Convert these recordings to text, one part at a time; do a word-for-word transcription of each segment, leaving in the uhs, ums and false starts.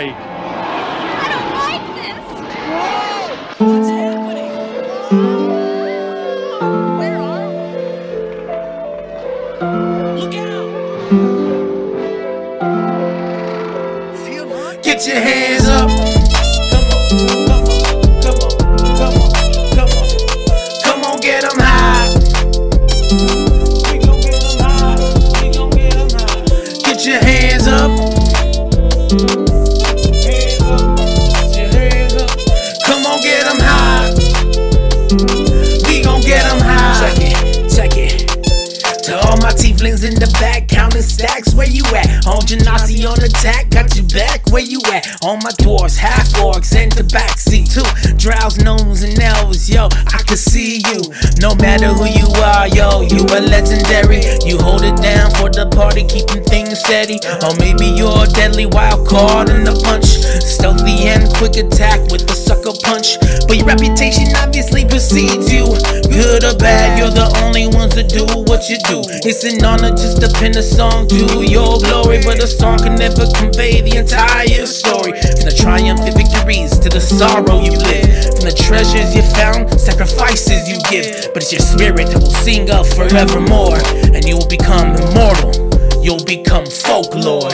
right. I don't like this. What's happening? Where are we? Look out! Feel lucky? Get your hands up. Come on, come on, come on, come on, come on. Come on, get them high. We gon' get them high. We gon' get them high. Get your hands up. Hands up. Get your hands up. Come on, get them high. We gon' get them high. Check it, check it. To all my tieflings in the back, counting stacks, where you at? On Genasi on attack, got your back, where you at? All my dwarves, half orcs, and the backseat too. Drows, gnomes, and elves, yo, I can see you. No matter who you are, yo, you are legendary. You hold it down for the party, keeping things steady. Or maybe you're a deadly wild card in the bunch. Stealthy and quick attack with the sucker punch. But your reputation obviously precedes you. Good or bad, you're the only ones that do what you do. It's an honor just to pen a song to your glory, but a song can never convey the entire story. From the triumphant victories to the sorrow you live, from the treasures you found, sacrifices you give. But it's your spirit that will sing up forevermore, and you will become immortal. You'll become folklore.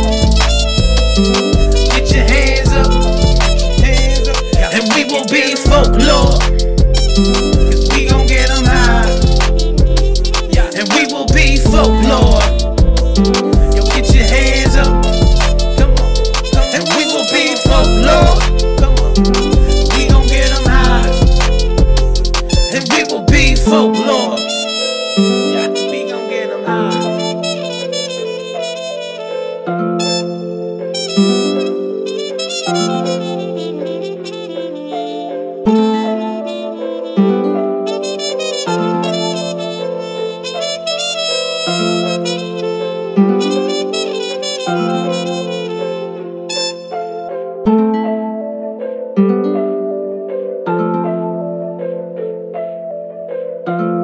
Get your hands up, hands up, and we will be folklore. Cause we gon' get them high. And we will be folklore. Yo, get your hands up. Come on. And we will be folklore. Come on. We gon' get them high. And we will be folklore. Yeah, we gon' get them high.